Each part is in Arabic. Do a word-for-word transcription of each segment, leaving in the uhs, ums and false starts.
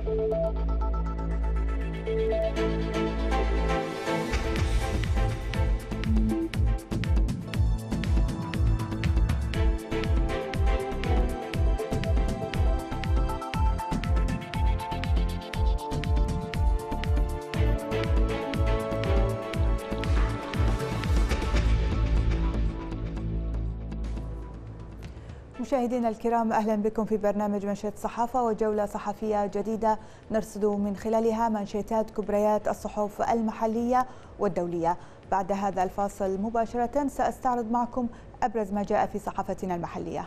مشاهدينا الكرام، أهلا بكم في برنامج منشط صحافة وجولة صحفية جديدة نرصد من خلالها منشطات كبريات الصحف المحلية والدولية. بعد هذا الفاصل مباشرة سأستعرض معكم أبرز ما جاء في صحافتنا المحلية.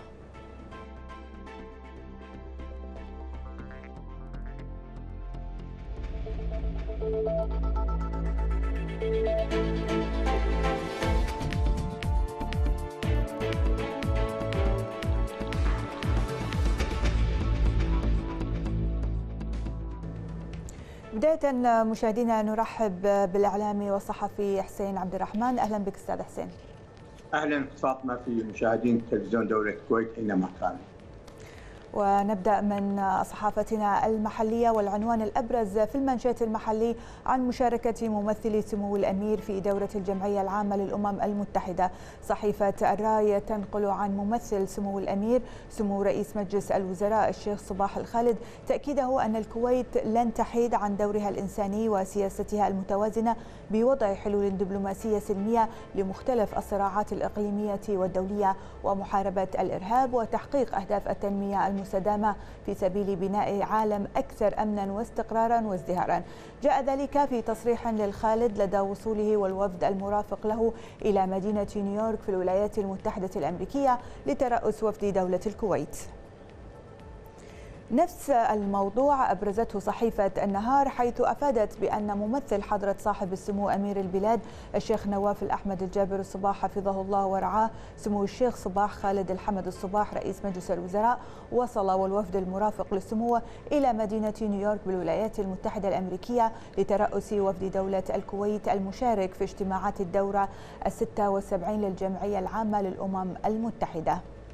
بداية مشاهدينا نرحب بالإعلامي والصحفي حسين عبد الرحمن. أهلا بك أستاذ حسين. أهلا فاطمة في مشاهدين تلفزيون دولة الكويت أينما كانوا. ونبدأ من صحافتنا المحلية، والعنوان الأبرز في المنشط المحلي عن مشاركة ممثلي سمو الأمير في دورة الجمعية العامة للأمم المتحدة. صحيفة الراي تنقل عن ممثل سمو الأمير سمو رئيس مجلس الوزراء الشيخ صباح الخالد تأكيده أن الكويت لن تحيد عن دورها الإنساني وسياستها المتوازنة بوضع حلول دبلوماسية سلمية لمختلف الصراعات الإقليمية والدولية ومحاربة الإرهاب وتحقيق أهداف التنمية المستدامة في سبيل بناء عالم أكثر أمنا واستقرارا وازدهارا. جاء ذلك في تصريح للخالد لدى وصوله والوفد المرافق له إلى مدينة نيويورك في الولايات المتحدة الأمريكية لترأس وفد دولة الكويت. نفس الموضوع أبرزته صحيفة النهار، حيث أفادت بأن ممثل حضرة صاحب السمو أمير البلاد الشيخ نواف الأحمد الجابر الصباح حفظه الله ورعاه سمو الشيخ صباح خالد الحمد الصباح رئيس مجلس الوزراء وصل والوفد المرافق للسمو إلى مدينة نيويورك بالولايات المتحدة الأمريكية لترأس وفد دولة الكويت المشارك في اجتماعات الدورة الستة والسبعين للجمعية العامة للأمم المتحدة.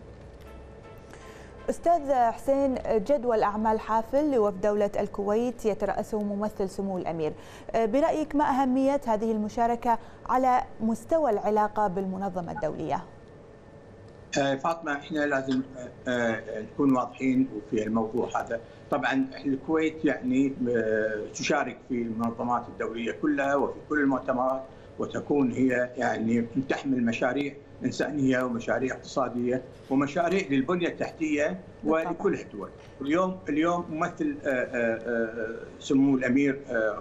أستاذ حسين، جدول أعمال حافل لوفد دولة الكويت يترأسه ممثل سمو الأمير، برأيك ما أهمية هذه المشاركة على مستوى العلاقة بالمنظمة الدولية؟ فاطمة، احنا لازم نكون واضحين في الموضوع هذا. طبعا الكويت يعني تشارك في المنظمات الدولية كلها وفي كل المؤتمرات، وتكون هي يعني تحمل مشاريع إنسانية ومشاريع اقتصادية ومشاريع للبنية التحتية ولكل الدول. اليوم اليوم ممثل سمو الأمير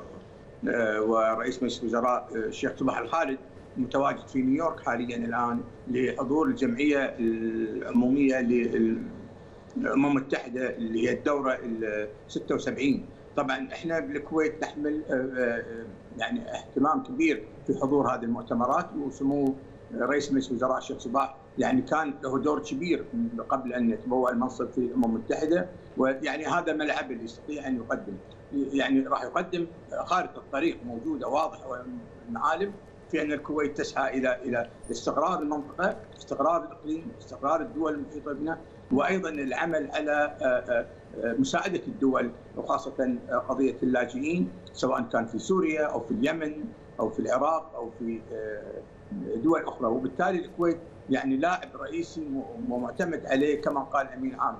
ورئيس مجلس الوزراء الشيخ صباح الخالد متواجد في نيويورك حاليا الآن لحضور الجمعية العمومية للأمم المتحدة اللي هي الدورة ال ستة وسبعين. طبعا احنا بالكويت نحمل يعني اهتمام كبير في حضور هذه المؤتمرات، وسمو رئيس مجلس الوزراء الشيخ صباح يعني كان له دور كبير قبل ان يتبوأ المنصب في الامم المتحده، ويعني هذا ملعب اللي يستطيع ان يقدم، يعني راح يقدم خارطه الطريق موجوده واضحه والمعالم في ان الكويت تسعى الى الى استقرار المنطقه، استقرار الاقليم، استقرار الدول المحيطه بنا، وايضا العمل على مساعده الدول وخاصه قضيه اللاجئين سواء كان في سوريا او في اليمن او في العراق او في دول اخرى. وبالتالي الكويت يعني لاعب رئيسي ومعتمد عليه كما قال امين عام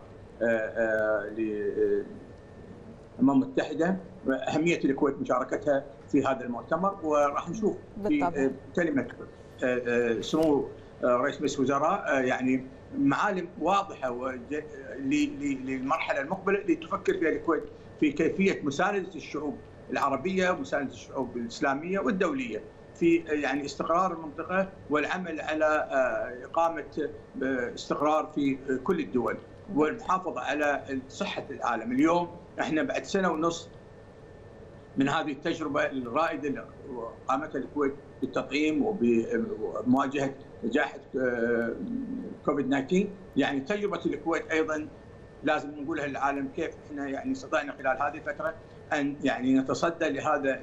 للامم المتحده. اهميه الكويت مشاركتها في هذا المؤتمر، وراح نشوف في كلمه سمو رئيس مجلس الوزراء يعني معالم واضحه للمرحله المقبله اللي تفكر فيها الكويت في كيفيه مسانده الشعوب العربيه ومسانده الشعوب الاسلاميه والدوليه في يعني استقرار المنطقه والعمل على اقامه استقرار في كل الدول والمحافظه على صحه العالم. اليوم احنا بعد سنه ونص من هذه التجربه الرائده اللي قامتها الكويت بالتطعيم وبمواجهه جائحه كوفيد تسعة عشر، يعني تجربه الكويت ايضا لازم نقولها للعالم كيف احنا يعني استطعنا خلال هذه الفتره ان يعني نتصدى لهذا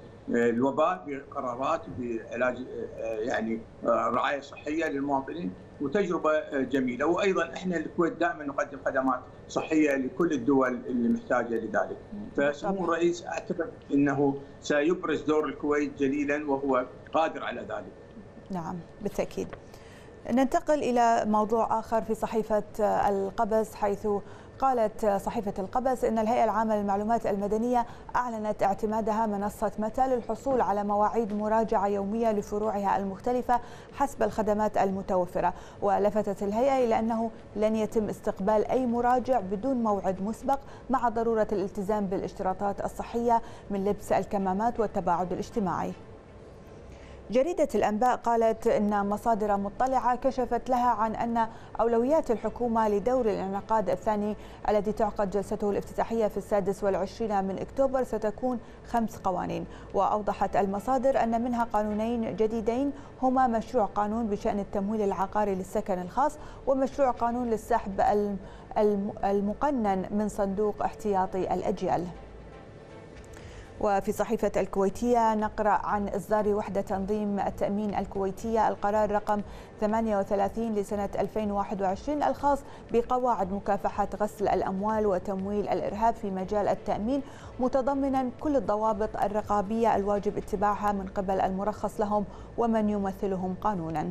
الوباء بقرارات بعلاج يعني رعايه صحيه للمواطنين. وتجربه جميله. وايضا احنا الكويت دائما نقدم خدمات صحيه لكل الدول اللي محتاجه لذلك. فسمو الرئيس اعتقد انه سيبرز دور الكويت جليلا وهو قادر على ذلك. نعم بالتاكيد. ننتقل إلى موضوع آخر في صحيفة القبس، حيث قالت صحيفة القبس إن الهيئة العامة للمعلومات المدنية أعلنت اعتمادها منصة متى للحصول على مواعيد مراجعة يومية لفروعها المختلفة حسب الخدمات المتوفرة. ولفتت الهيئة إلى أنه لن يتم استقبال أي مراجع بدون موعد مسبق، مع ضرورة الالتزام بالاشتراطات الصحية من لبس الكمامات والتباعد الاجتماعي. جريدة الأنباء قالت إن مصادر مطلعة كشفت لها عن أن أولويات الحكومة لدور الانعقاد الثاني الذي تعقد جلسته الافتتاحية في السادس والعشرين من أكتوبر ستكون خمس قوانين. وأوضحت المصادر أن منها قانونين جديدين هما مشروع قانون بشأن التمويل العقاري للسكن الخاص، ومشروع قانون للسحب المقنن من صندوق احتياطي الأجيال. وفي صحيفة الكويتية نقرأ عن إصدار وحدة تنظيم التأمين الكويتية القرار رقم ثمانية وثلاثين لسنة ألفين وواحد وعشرين الخاص بقواعد مكافحة غسل الأموال وتمويل الإرهاب في مجال التأمين، متضمنا كل الضوابط الرقابية الواجب اتباعها من قبل المرخص لهم ومن يمثلهم قانونا.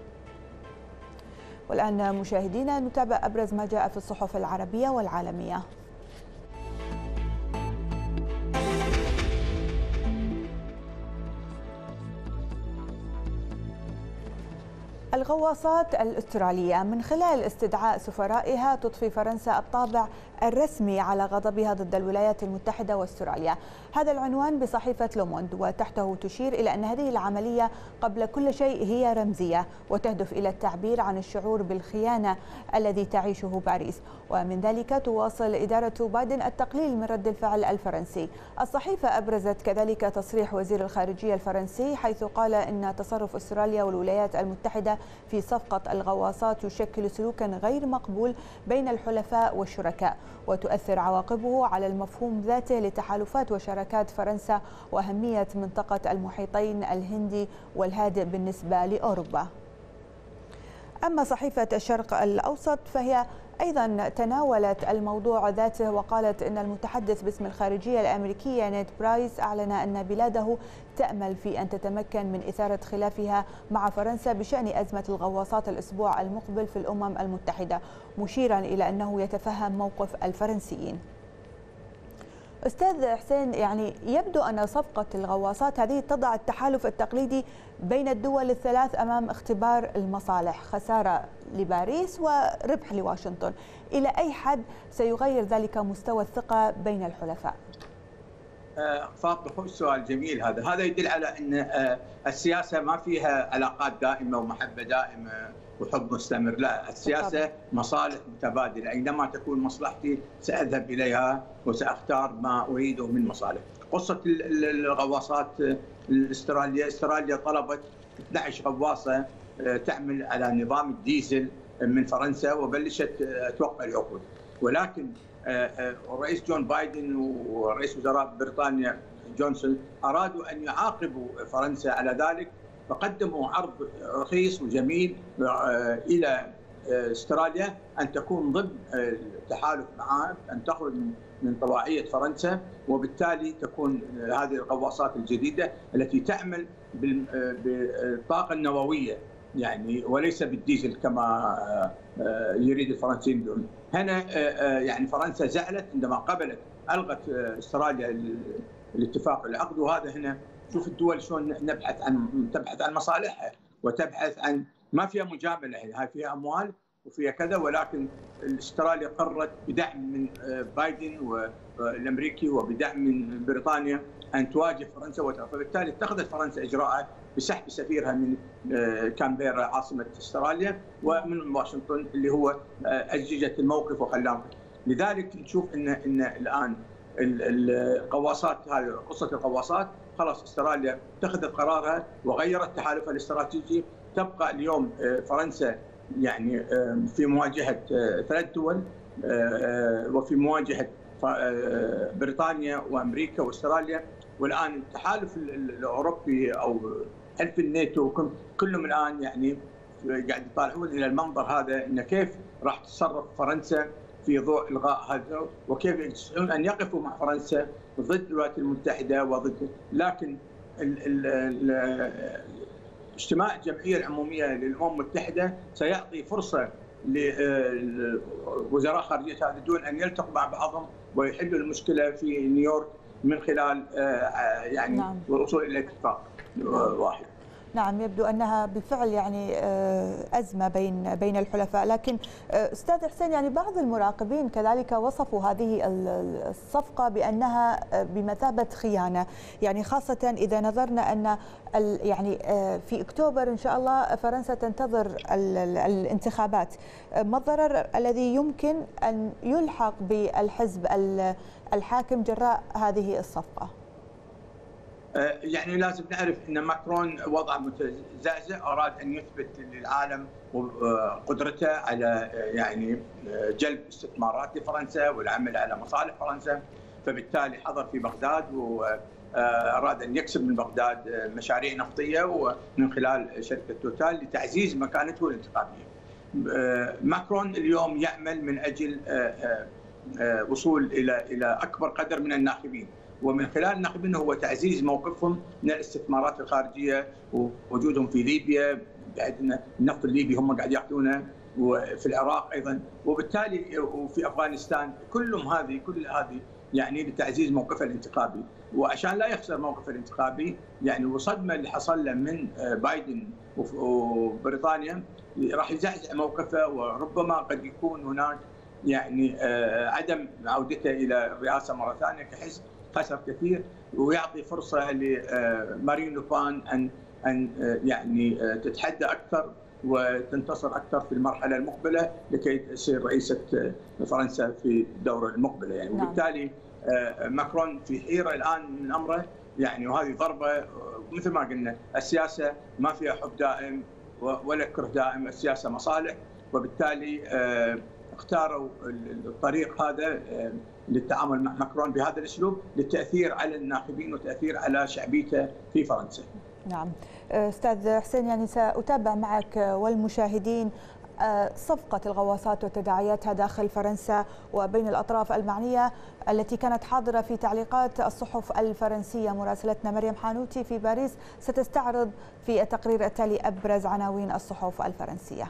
والآن مشاهدينا نتابع أبرز ما جاء في الصحف العربية والعالمية. الغواصات الأسترالية من خلال استدعاء سفرائها تضفي فرنسا الطابع الرسمي على غضبها ضد الولايات المتحدة واستراليا. هذا العنوان بصحيفة لوموند، وتحته تشير إلى أن هذه العملية قبل كل شيء هي رمزية وتهدف إلى التعبير عن الشعور بالخيانة الذي تعيشه باريس، ومن ذلك تواصل إدارة بايدن التقليل من رد الفعل الفرنسي. الصحيفة أبرزت كذلك تصريح وزير الخارجية الفرنسي حيث قال إن تصرف أستراليا والولايات المتحدة في صفقة الغواصات يشكل سلوكا غير مقبول بين الحلفاء والشركاء، وتؤثر عواقبه على المفهوم ذاته لتحالفات وشراكات فرنسا وأهمية منطقة المحيطين الهندي والهادئ بالنسبة لأوروبا. أما صحيفة الشرق الأوسط فهي أيضا تناولت الموضوع ذاته، وقالت إن المتحدث باسم الخارجية الأمريكية نيد برايس أعلن أن بلاده تأمل في أن تتمكن من إثارة خلافها مع فرنسا بشأن أزمة الغواصات الأسبوع المقبل في الأمم المتحدة، مشيرا إلى أنه يتفهم موقف الفرنسيين. أستاذ حسين، يعني يبدو أن صفقة الغواصات هذه تضع التحالف التقليدي بين الدول الثلاث أمام اختبار المصالح، خسارة لباريس وربح لواشنطن. إلى أي حد سيغير ذلك مستوى الثقة بين الحلفاء؟ فاطمة، سؤال جميل هذا. هذا يدل على أن السياسة ما فيها علاقات دائمة ومحبة دائمة وحب مستمر، لا، السياسة مصالح متبادلة، أينما تكون مصلحتي سأذهب إليها وسأختار ما أريده من مصالح. قصة الغواصات الاسترالية، استراليا طلبت اثنتي عشرة غواصة تعمل على نظام الديزل من فرنسا وبلشت توقع العقود، ولكن الرئيس جون بايدن ورئيس وزراء بريطانيا جونسون أرادوا أن يعاقبوا فرنسا على ذلك، فقدموا عرض رخيص وجميل إلى استراليا أن تكون ضمن التحالف معها، أن تخرج من طواعية فرنسا، وبالتالي تكون هذه الغواصات الجديدة التي تعمل بالطاقة النووية يعني وليس بالديزل كما يريد الفرنسيين. هنا يعني فرنسا زعلت عندما قبلت ألغت استراليا الاتفاق العقد، وهذا هنا شوف الدول شلون نبحث عن تبحث عن مصالحها وتبحث عن ما فيها مجامله، هاي فيها اموال وفيها كذا، ولكن استراليا قررت بدعم من بايدن والامريكي وبدعم من بريطانيا ان تواجه فرنسا، فبالتالي اتخذت فرنسا اجراءات بسحب سفيرها من كامبيرا عاصمه استراليا ومن واشنطن اللي هو اججت الموقف وخلاهم. لذلك نشوف ان ان الان الغواصات، هذه قصه الغواصات خلاص استراليا اتخذت قرارها وغيرت تحالفها الاستراتيجي. تبقى اليوم فرنسا يعني في مواجهه ثلاث دول وفي مواجهه بريطانيا وامريكا واستراليا، والان التحالف الاوروبي او حلف الناتو كلهم الان يعني قاعد يطالعون الى المنظر هذا، ان كيف راح تتصرف فرنسا في ضوء الغاء هذا، وكيف يستطيعون ان يقفوا مع فرنسا ضد الولايات المتحده وضد. لكن ال ال ال اجتماع الجمعيه العموميه للامم المتحده سيعطي فرصه لوزراء خارجيه هذا دون ان يلتقوا مع بعضهم ويحلوا المشكله في نيويورك من خلال يعني نعم. الوصول الى اتفاق واحد. نعم، يبدو أنها بالفعل يعني أزمة بين بين الحلفاء، لكن أستاذ حسين يعني بعض المراقبين كذلك وصفوا هذه الصفقة بأنها بمثابة خيانة، يعني خاصة إذا نظرنا أن يعني في أكتوبر إن شاء الله فرنسا تنتظر الانتخابات. ما الضرر الذي يمكن أن يلحق بالحزب الحاكم جراء هذه الصفقة؟ يعني لازم نعرف ان ماكرون وضع متزعزع، اراد ان يثبت للعالم قدرته على يعني جلب استثمارات لفرنسا والعمل على مصالح فرنسا، فبالتالي حضر في بغداد واراد ان يكسب من بغداد مشاريع نفطيه ومن خلال شركه توتال لتعزيز مكانته الانتخابيه. ماكرون اليوم يعمل من اجل وصول الى الى اكبر قدر من الناخبين، ومن خلال الناخبين هو تعزيز موقفهم من الاستثمارات الخارجيه ووجودهم في ليبيا، بعد النفط الليبي هم قاعد ياخذونه، وفي العراق ايضا، وبالتالي وفي افغانستان، كلهم هذه كل هذه يعني لتعزيز موقفه الانتخابي، وعشان لا يخسر موقفه الانتخابي يعني والصدمه اللي حصل له من بايدن وبريطانيا راح يزعزع موقفه، وربما قد يكون هناك يعني عدم عودته الى الرئاسه مره ثانيه كحزب خسر كثير، ويعطي فرصه لمارين لوبان ان ان يعني تتحدى اكثر وتنتصر اكثر في المرحله المقبله لكي تصير رئيسه فرنسا في الدوره المقبله يعني. وبالتالي ماكرون في حيره الان من امره يعني، وهذه ضربه مثل ما قلنا، السياسه ما فيها حب دائم ولا كره دائم، السياسه مصالح، وبالتالي اختاروا الطريق هذا للتعامل مع ماكرون بهذا الاسلوب للتاثير على الناخبين وتاثير على شعبيته في فرنسا. نعم استاذ حسين، يعني ساتابع معك والمشاهدين صفقة الغواصات وتداعياتها داخل فرنسا وبين الأطراف المعنية التي كانت حاضرة في تعليقات الصحف الفرنسية. مراسلتنا مريم حانوتي في باريس ستستعرض في التقرير التالي أبرز عناوين الصحف الفرنسية.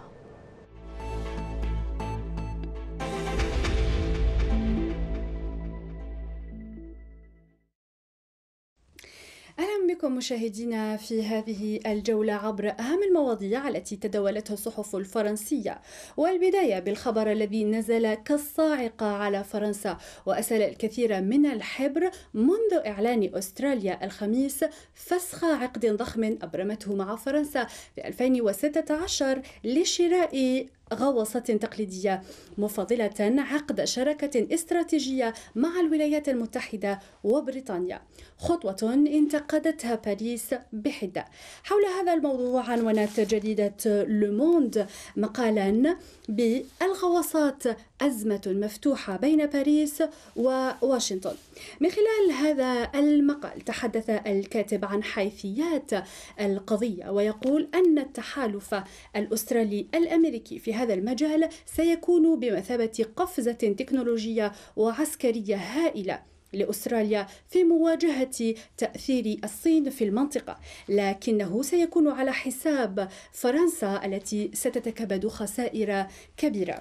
أهلا بكم مشاهدينا في هذه الجولة عبر أهم المواضيع التي تداولتها الصحف الفرنسية، والبداية بالخبر الذي نزل كالصاعقة على فرنسا وأسال الكثير من الحبر منذ إعلان أستراليا الخميس فسخ عقد ضخم أبرمته مع فرنسا في ألفين وستة عشر لشراء غواصة تقليدية مفضلة عقد شراكة استراتيجية مع الولايات المتحدة وبريطانيا، خطوة انتقدتها باريس بحدة. حول هذا الموضوع عنونت جريدة لوموند مقالا بالغواصات أزمة مفتوحة بين باريس وواشنطن. من خلال هذا المقال تحدث الكاتب عن حيثيات القضية، ويقول أن التحالف الأسترالي الأمريكي في هذا المجال سيكون بمثابة قفزة تكنولوجية وعسكرية هائلة لأستراليا في مواجهة تأثير الصين في المنطقة، لكنه سيكون على حساب فرنسا التي ستتكبد خسائر كبيرة.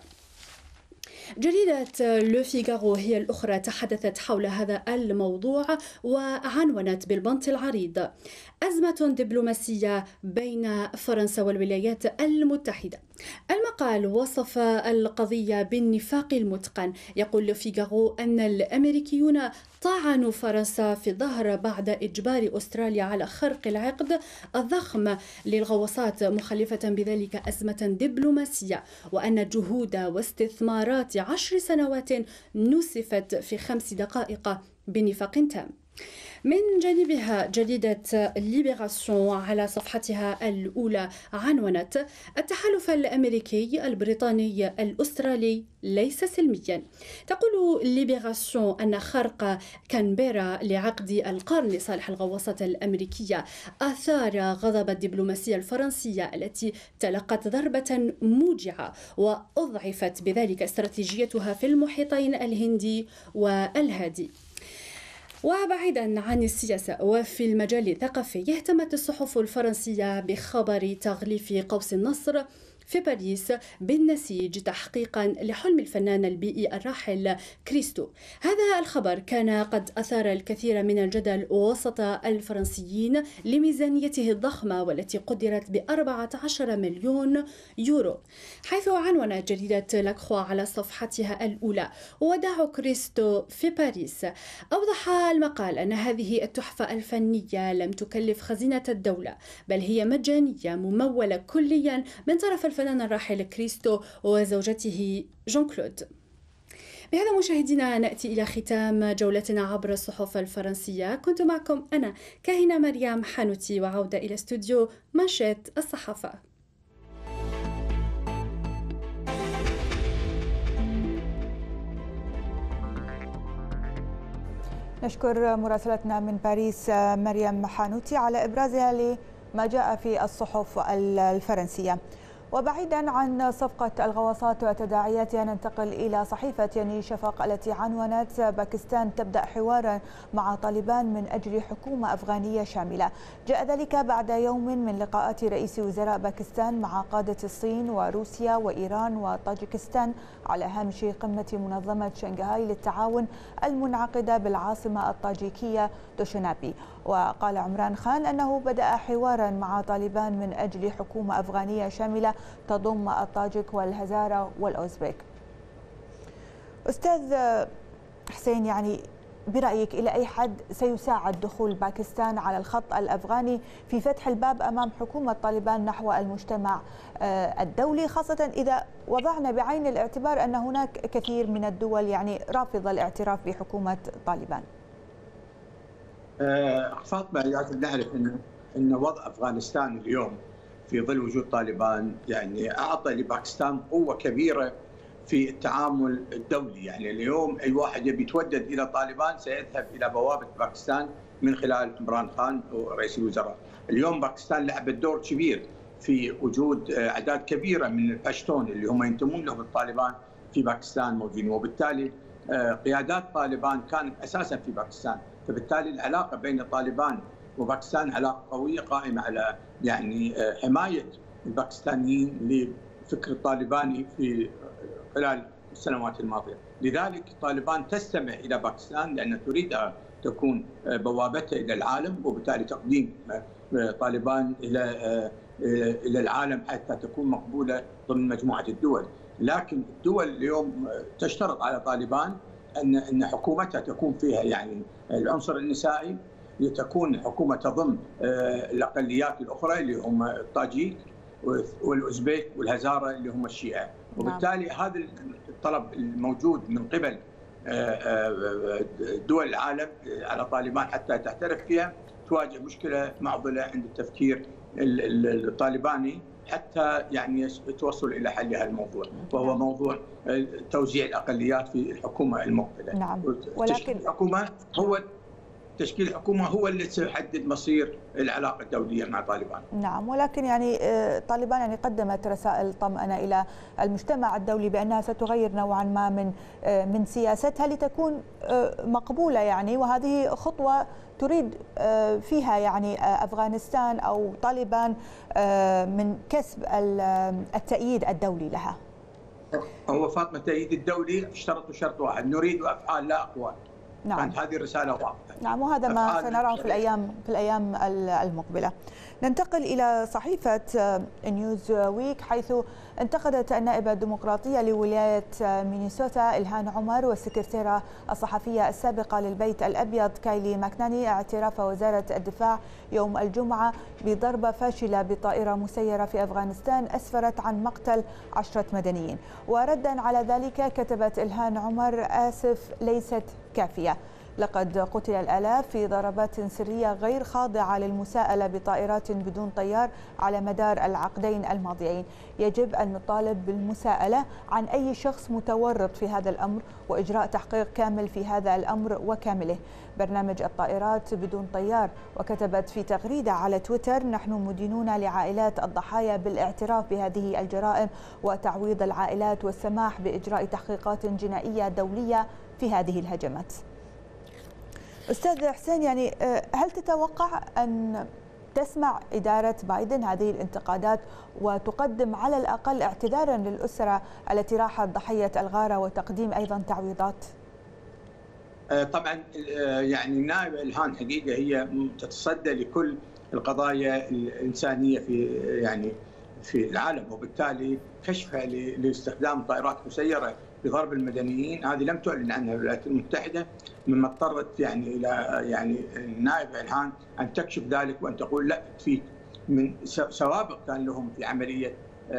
جريدة لو فيغارو هي الأخرى تحدثت حول هذا الموضوع وعنونت بالبنط العريض: أزمة دبلوماسية بين فرنسا والولايات المتحدة. المقال وصف القضية بالنفاق المتقن. يقول لو فيغارو أن الأمريكيون طعنوا فرنسا في الظهر بعد إجبار أستراليا على خرق العقد الضخم للغواصات، مخلفة بذلك أزمة دبلوماسية، وأن جهود واستثمارات عشر سنوات نسفت في خمس دقائق بنفاق تام. من جانبها جريدة ليبراسيون على صفحتها الأولى عنونت: التحالف الأمريكي البريطاني الأسترالي ليس سلميا. تقول ليبراسيون أن خرق كانبيرا لعقد القرن لصالح الغواصة الأمريكية أثار غضب الدبلوماسية الفرنسية التي تلقت ضربة موجعة وأضعفت بذلك استراتيجيتها في المحيطين الهندي والهادي. وبعيدا عن السياسة وفي المجال الثقافي، اهتمت الصحف الفرنسية بخبر تغليف قوس النصر في باريس بالنسيج تحقيقا لحلم الفنان البيئي الراحل كريستو. هذا الخبر كان قد أثار الكثير من الجدل وسط الفرنسيين لميزانيته الضخمة والتي قدرت بأربعة عشر مليون يورو، حيث عنونت جريدة لاكخوا على صفحتها الأولى: وداع كريستو في باريس. أوضح المقال أن هذه التحفة الفنية لم تكلف خزينة الدولة، بل هي مجانية ممولة كليا من طرف الفنان الراحل كريستو وزوجته جون كلود. بهذا مشاهدينا نأتي إلى ختام جولتنا عبر الصحف الفرنسية. كنت معكم أنا كاهنة مريم حانوتي، وعودة إلى استوديو مانشيت الصحافة. نشكر مراسلتنا من باريس مريم حانوتي على إبرازها لما جاء في الصحف الفرنسية. وبعيدا عن صفقة الغواصات وتداعياتها، ننتقل إلى صحيفة يعني شفق التي عنونت: باكستان تبدأ حوارا مع طالبان من أجل حكومة أفغانية شاملة. جاء ذلك بعد يوم من لقاءات رئيس وزراء باكستان مع قادة الصين وروسيا وإيران وطاجكستان على هامش قمة منظمة شنغهاي للتعاون المنعقدة بالعاصمة الطاجيكية دوشنبي. وقال عمران خان أنه بدأ حوارا مع طالبان من أجل حكومة أفغانية شاملة تضم الطاجك والهزارة والأوزبك. أستاذ حسين، يعني برأيك إلى أي حد سيساعد دخول باكستان على الخط الأفغاني في فتح الباب أمام حكومة طالبان نحو المجتمع الدولي، خاصة إذا وضعنا بعين الاعتبار أن هناك كثير من الدول يعني رافضة الاعتراف بحكومة طالبان؟ فاطمة، لازم نعرف أن أن وضع أفغانستان اليوم في ظل وجود طالبان يعني أعطى لباكستان قوة كبيرة في التعامل الدولي. يعني اليوم أي واحد يبي يتودد إلى طالبان سيذهب إلى بوابة باكستان من خلال عمران خان رئيس الوزراء. اليوم باكستان لعبت دور كبير في وجود أعداد كبيرة من البشتون اللي هم ينتمون لهم الطالبان في باكستان موجودين، وبالتالي قيادات طالبان كانت أساسا في باكستان. فبالتالي العلاقة بين طالبان وباكستان علاقة قوية قائمة على يعني حماية الباكستانيين لفكر الطالباني في خلال السنوات الماضية. لذلك طالبان تستمع إلى باكستان لأن تريد أن تكون بوابتها إلى العالم، وبالتالي تقديم طالبان إلى إلى العالم حتى تكون مقبولة ضمن مجموعة الدول. لكن الدول اليوم تشترط على طالبان أن أن حكومتها تكون فيها يعني العنصر النسائي، لتكون حكومة تضم الأقليات الأخرى اللي هم الطاجيك والأوزبك والهزارة اللي هم الشيعة. وبالتالي هذا الطلب الموجود من قبل دول العالم على طالبان حتى تعترف فيها تواجه مشكلة معضلة عند التفكير الطالباني حتى يعني يتوصل إلى حل هذا الموضوع، وهو موضوع توزيع الأقليات في الحكومة المقبلة. نعم. ولكن الحكومة هو تشكيل الحكومة هو اللي سيحدد مصير العلاقة الدولية مع طالبان. نعم، ولكن يعني طالبان يعني قدمت رسائل طمأنة إلى المجتمع الدولي بأنها ستغير نوعا ما من من سياستها لتكون مقبولة يعني، وهذه خطوة تريد فيها يعني أفغانستان أو طالبان من كسب التأييد الدولي لها. هو فاطمة التأييد الدولي اشترطوا شرط واحد: نريد أفعال لا أقوال. نعم. كانت هذه الرسالة واضحة. نعم، وهذا ما سنراه في الأيام في الأيام المقبلة. ننتقل إلى صحيفة نيوز ويك، حيث انتقدت النائبة الديمقراطية لولاية مينيسوتا إلهان عمر والسكرتيرة الصحفية السابقة للبيت الأبيض كايلي ماكناني اعتراف وزارة الدفاع يوم الجمعة بضربة فاشلة بطائرة مسيرة في أفغانستان أسفرت عن مقتل عشرة مدنيين. وردا على ذلك كتبت إلهان عمر: آسف ليست كافية. لقد قتل الآلاف في ضربات سرية غير خاضعة للمساءلة بطائرات بدون طيار على مدار العقدين الماضيين. يجب أن نطالب بالمساءلة عن أي شخص متورط في هذا الأمر وإجراء تحقيق كامل في هذا الأمر وكامله. برنامج الطائرات بدون طيار وكتبت في تغريدة على تويتر: نحن مدينون لعائلات الضحايا بالاعتراف بهذه الجرائم وتعويض العائلات والسماح بإجراء تحقيقات جنائية دولية في هذه الهجمات. أستاذ حسين، يعني هل تتوقع أن تسمع إدارة بايدن هذه الانتقادات وتقدم على الأقل اعتذارا للأسرة التي راحت ضحية الغارة وتقديم أيضا تعويضات؟ طبعا يعني النائبة إلهان حقيقة هي تتصدى لكل القضايا الإنسانية في يعني في العالم، وبالتالي كشفها لاستخدام طائرات مسيرة بضرب المدنيين هذه لم تعلن عنها الولايات المتحدة، مما اضطرت يعني الى يعني النائبة إلهان ان تكشف ذلك وان تقول لا في من سوابق كان لهم في عملية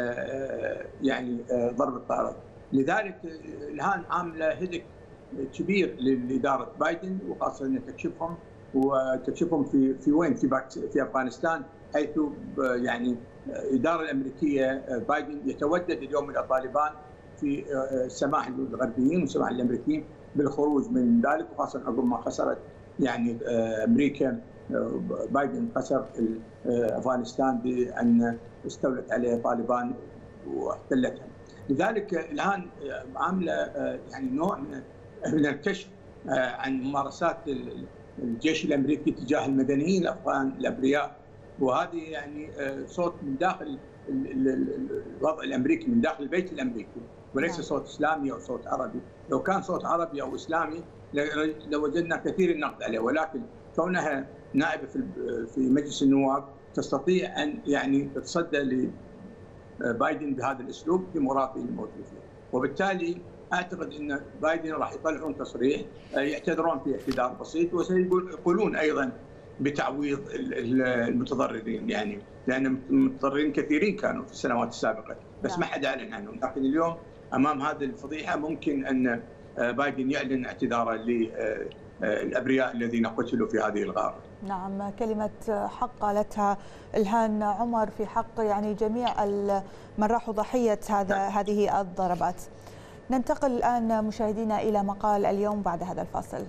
يعني ضرب الطائرات. لذلك إلهان عاملة هدك كبير لإدارة بايدن، وخاصة ان تكشفهم وتكشفهم في في وين في في افغانستان، حيث يعني الإدارة الأمريكية بايدن يتودد اليوم إلى طالبان في سماح الغربيين وسماح الامريكيين بالخروج من ذلك، وخاصه عقب ما خسرت يعني امريكا بايدن خسر افغانستان بان استولت عليه طالبان واحتلتها. لذلك الان عامله يعني نوع من الكشف عن ممارسات الجيش الامريكي تجاه المدنيين الافغان الابرياء، وهذه يعني صوت من داخل الوضع الامريكي، من داخل البيت الامريكي، وليس صوت اسلامي او صوت عربي. لو كان صوت عربي او اسلامي لوجدنا كثير النقد عليه، ولكن كونها نائبه في في مجلس النواب تستطيع ان يعني تتصدى لبايدن بهذا الاسلوب في مرافق الموجود فيه، وبالتالي اعتقد ان بايدن راح يطلعون تصريح يعتذرون في اعتذار بسيط، وسيقولون ايضا بتعويض المتضررين، يعني لان المتضررين كثيرين كانوا في السنوات السابقه بس ما حد اعلن عنهم، لكن اليوم امام هذه الفضيحه ممكن ان بايدن يعلن اعتذاره للابرياء الذين قتلوا في هذه الغاره. نعم، كلمه حق قالتها إلهان عمر في حق يعني جميع من راحوا ضحيه هذا نعم. هذه الضربات. ننتقل الان مشاهدينا الى مقال اليوم بعد هذا الفاصل.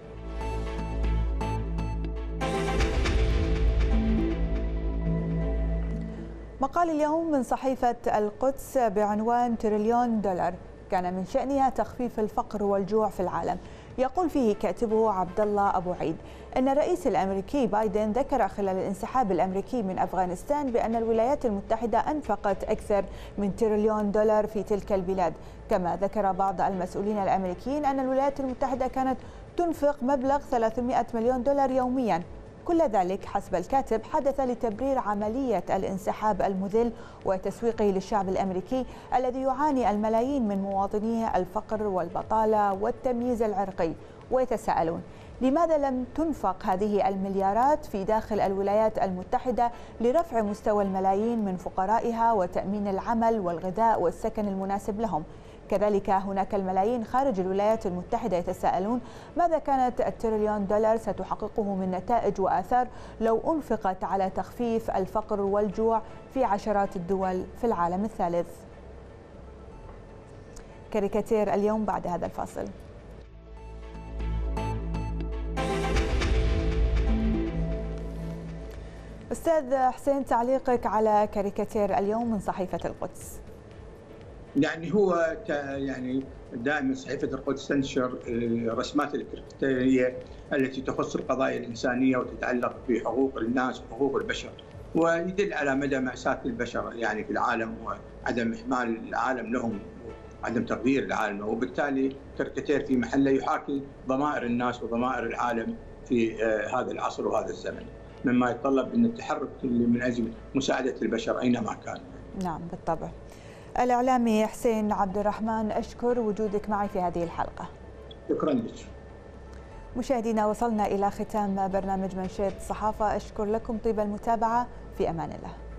مقال اليوم من صحيفة القدس بعنوان تريليون دولار كان من شأنها تخفيف الفقر والجوع في العالم. يقول فيه كاتبه عبد الله أبو عيد أن الرئيس الأمريكي بايدن ذكر خلال الانسحاب الأمريكي من أفغانستان بأن الولايات المتحدة أنفقت أكثر من تريليون دولار في تلك البلاد. كما ذكر بعض المسؤولين الأمريكيين أن الولايات المتحدة كانت تنفق مبلغ ثلاثمئة مليون دولار يوميا. كل ذلك حسب الكاتب حدث لتبرير عملية الانسحاب المذل وتسويقه للشعب الأمريكي الذي يعاني الملايين من مواطنيه الفقر والبطالة والتمييز العرقي. ويتساءلون لماذا لم تنفق هذه المليارات في داخل الولايات المتحدة لرفع مستوى الملايين من فقرائها وتأمين العمل والغذاء والسكن المناسب لهم. كذلك هناك الملايين خارج الولايات المتحدة يتساءلون ماذا كانت التريليون دولار ستحققه من نتائج وآثار لو أنفقت على تخفيف الفقر والجوع في عشرات الدول في العالم الثالث. كاريكاتير اليوم بعد هذا الفاصل. أستاذ حسين، تعليقك على كاريكاتير اليوم من صحيفة القدس. يعني هو يعني دائما صحيفة القدس تنشر الرسمات الكاريكاتيرية التي تخص القضايا الإنسانية وتتعلق بحقوق الناس وحقوق البشر، ويدل على مدى مأساة البشر يعني في العالم وعدم إهمال العالم لهم وعدم تقدير العالم، وبالتالي كاريكاتير في محله يحاكي ضمائر الناس وضمائر العالم في هذا العصر وهذا الزمن، مما يتطلب من التحرك من أجل مساعدة البشر أينما كان. نعم بالطبع. الإعلامي حسين عبد الرحمن، أشكر وجودك معي في هذه الحلقة. شكرا لك. مشاهدينا، وصلنا إلى ختام برنامج منشيط الصحافة. أشكر لكم طيب المتابعة، في أمان الله.